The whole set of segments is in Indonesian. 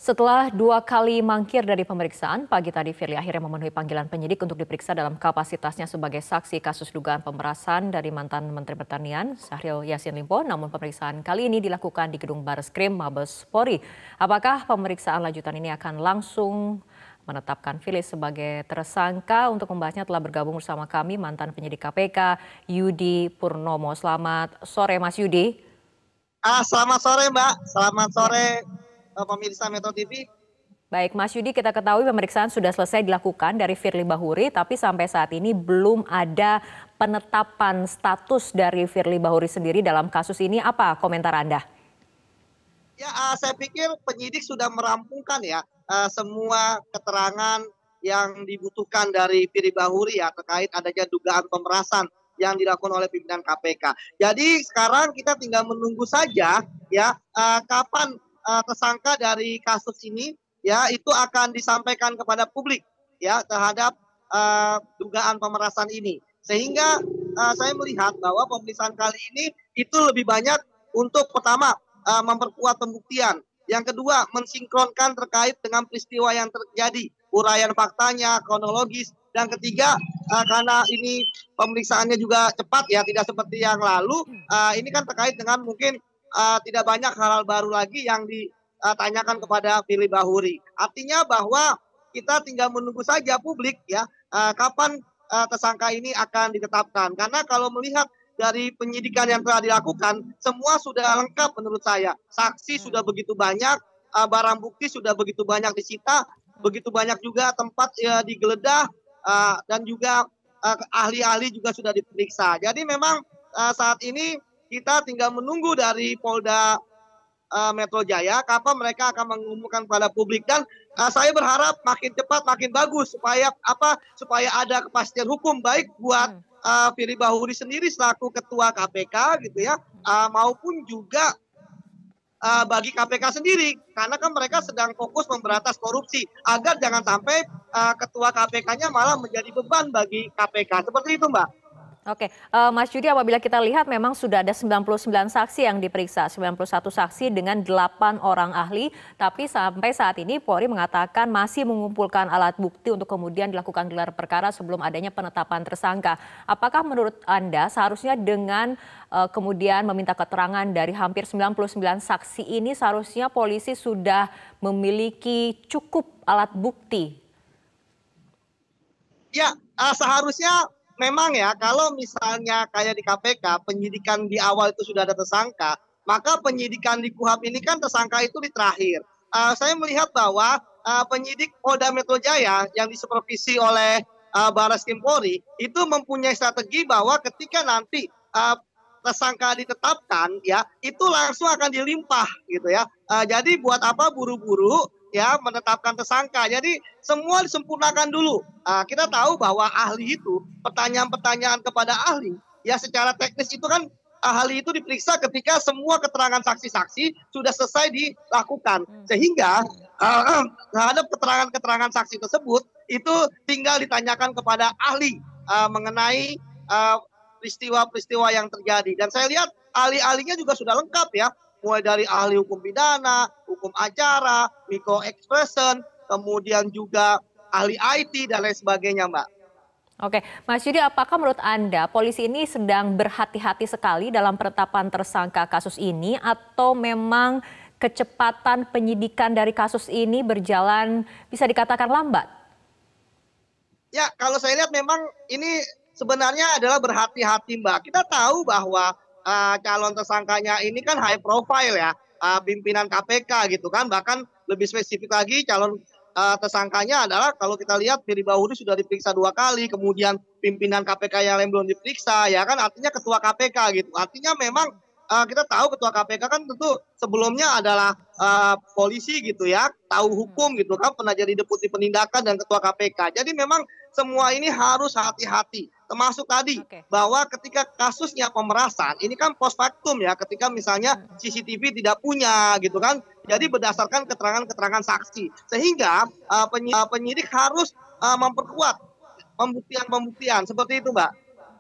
Setelah 2 kali mangkir dari pemeriksaan, pagi tadi Firly akhirnya memenuhi panggilan penyidik untuk diperiksa dalam kapasitasnya sebagai saksi kasus dugaan pemerasan dari mantan Menteri Pertanian Syahril Yassin Limpo. Namun pemeriksaan kali ini dilakukan di gedung Bareskrim Mabes Polri. Apakah pemeriksaan lanjutan ini akan langsung menetapkan Firly sebagai tersangka? Untuk membahasnya telah bergabung bersama kami mantan penyidik KPK Yudi Purnomo. Selamat sore Mas Yudi. Selamat sore Mbak, selamat Ya. sore pemirsa Metro TV. Baik, Mas Yudi, kita ketahui pemeriksaan sudah selesai dilakukan dari Firly Bahuri, tapi sampai saat ini belum ada penetapan status dari Firly Bahuri sendiri dalam kasus ini. Apa komentar Anda? Ya, saya pikir penyidik sudah merampungkan ya semua keterangan yang dibutuhkan dari Firly Bahuri ya terkait adanya dugaan pemerasan yang dilakukan oleh pimpinan KPK. Jadi sekarang kita tinggal menunggu saja ya kapan tersangka dari kasus ini ya itu akan disampaikan kepada publik ya terhadap dugaan pemerasan ini. Sehingga saya melihat bahwa pemeriksaan kali ini itu lebih banyak untuk pertama memperkuat pembuktian, yang kedua mensinkronkan terkait dengan peristiwa yang terjadi, uraian faktanya, kronologis, dan ketiga karena ini pemeriksaannya juga cepat ya, tidak seperti yang lalu, ini kan terkait dengan mungkin tidak banyak hal-hal baru lagi yang ditanyakan kepada Firly Bahuri. Artinya bahwa kita tinggal menunggu saja publik ya kapan tersangka ini akan ditetapkan. Karena kalau melihat dari penyidikan yang telah dilakukan, semua sudah lengkap menurut saya. Saksi sudah begitu banyak, barang bukti sudah begitu banyak disita, begitu banyak juga tempat digeledah, dan juga ahli-ahli juga sudah diperiksa. Jadi memang saat ini kita tinggal menunggu dari Polda Metro Jaya kapan mereka akan mengumumkan kepada publik, dan saya berharap makin cepat makin bagus supaya ada kepastian hukum baik buat Firly Bahuri sendiri selaku ketua KPK gitu ya, maupun juga bagi KPK sendiri, karena kan mereka sedang fokus memberantas korupsi agar jangan sampai ketua KPK-nya malah menjadi beban bagi KPK. Seperti itu, Mbak. Oke, Mas Yudi, apabila kita lihat memang sudah ada 99 saksi yang diperiksa, 91 saksi dengan 8 orang ahli, tapi sampai saat ini Polri mengatakan masih mengumpulkan alat bukti untuk kemudian dilakukan gelar perkara sebelum adanya penetapan tersangka. Apakah menurut Anda seharusnya dengan kemudian meminta keterangan dari hampir 99 saksi ini seharusnya polisi sudah memiliki cukup alat bukti? Ya, seharusnya memang ya kalau misalnya kayak di KPK penyidikan di awal itu sudah ada tersangka, maka penyidikan di KUHP ini kan tersangka itu di terakhir. Saya melihat bahwa penyidik Polda Metro Jaya yang disupervisi oleh Bareskrim Polri itu mempunyai strategi bahwa ketika nanti tersangka ditetapkan ya itu langsung akan dilimpah gitu ya. Jadi buat apa buru-buru ya menetapkan tersangka. Jadi semua disempurnakan dulu. Kita tahu bahwa ahli itu pertanyaan-pertanyaan kepada ahli ya secara teknis itu kan ahli itu diperiksa ketika semua keterangan saksi-saksi sudah selesai dilakukan. Sehingga terhadap keterangan-keterangan saksi tersebut itu tinggal ditanyakan kepada ahli mengenai peristiwa-peristiwa yang terjadi. Dan saya lihat ahli-ahlinya juga sudah lengkap ya, mulai dari ahli hukum pidana, hukum acara, micro expression, kemudian juga ahli IT dan lain sebagainya, Mbak. Oke, Mas Yudi, apakah menurut Anda polisi ini sedang berhati-hati sekali dalam penetapan tersangka kasus ini atau memang kecepatan penyidikan dari kasus ini berjalan bisa dikatakan lambat? Ya, kalau saya lihat memang ini sebenarnya adalah berhati-hati, Mbak. Kita tahu bahwa calon tersangkanya ini kan high profile ya, pimpinan KPK gitu kan. Bahkan lebih spesifik lagi calon tersangkanya adalah kalau kita lihat Firly Bahuri sudah diperiksa 2 kali, kemudian pimpinan KPK yang lain belum diperiksa, ya kan artinya ketua KPK gitu. Artinya memang kita tahu ketua KPK kan tentu sebelumnya adalah polisi gitu ya, tahu hukum gitu kan, pernah jadi deputi penindakan dan ketua KPK. Jadi memang semua ini harus hati-hati. Termasuk tadi bahwa ketika kasusnya pemerasan, ini kan post factum ya, ketika misalnya CCTV tidak punya gitu kan. Jadi berdasarkan keterangan-keterangan saksi. Sehingga penyidik harus memperkuat pembuktian-pembuktian. Seperti itu, Mbak.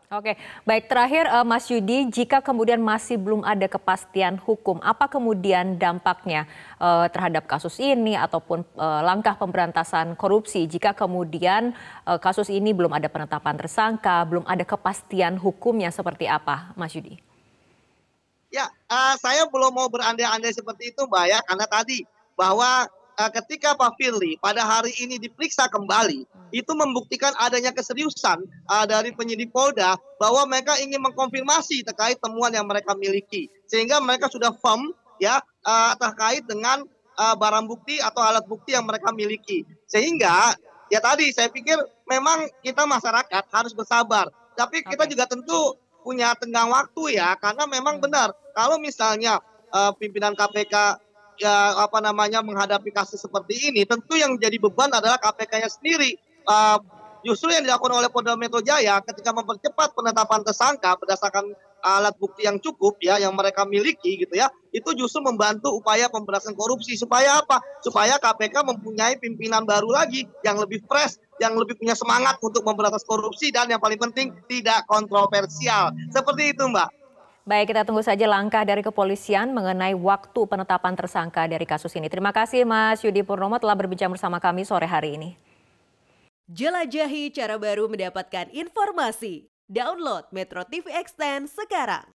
Oke, baik terakhir Mas Yudi, jika kemudian masih belum ada kepastian hukum, apa kemudian dampaknya terhadap kasus ini ataupun langkah pemberantasan korupsi jika kemudian kasus ini belum ada penetapan tersangka, belum ada kepastian hukumnya seperti apa, Mas Yudi? Ya, saya belum mau berandai-andai seperti itu, Mbak, ya, karena tadi bahwa ketika Pak Firly pada hari ini diperiksa kembali, itu membuktikan adanya keseriusan dari penyidik Polda bahwa mereka ingin mengkonfirmasi terkait temuan yang mereka miliki, sehingga mereka sudah firm ya terkait dengan barang bukti atau alat bukti yang mereka miliki, sehingga ya tadi saya pikir memang kita masyarakat harus bersabar, tapi kita Oke. juga tentu punya tenggang waktu ya, karena memang benar kalau misalnya pimpinan KPK ya apa namanya menghadapi kasus seperti ini, tentu yang jadi beban adalah KPK-nya sendiri. Eh, Justru yang dilakukan oleh Polda Metro Jaya ketika mempercepat penetapan tersangka berdasarkan alat bukti yang cukup ya yang mereka miliki gitu ya, itu justru membantu upaya pemberantasan korupsi supaya apa? Supaya KPK mempunyai pimpinan baru lagi yang lebih fresh, yang lebih punya semangat untuk memberantas korupsi dan yang paling penting tidak kontroversial. Seperti itu, Mbak. Baik, kita tunggu saja langkah dari kepolisian mengenai waktu penetapan tersangka dari kasus ini. Terima kasih Mas Yudi Purnomo telah berbincang bersama kami sore hari ini. Jelajahi cara baru mendapatkan informasi. Download Metro TV Extend sekarang.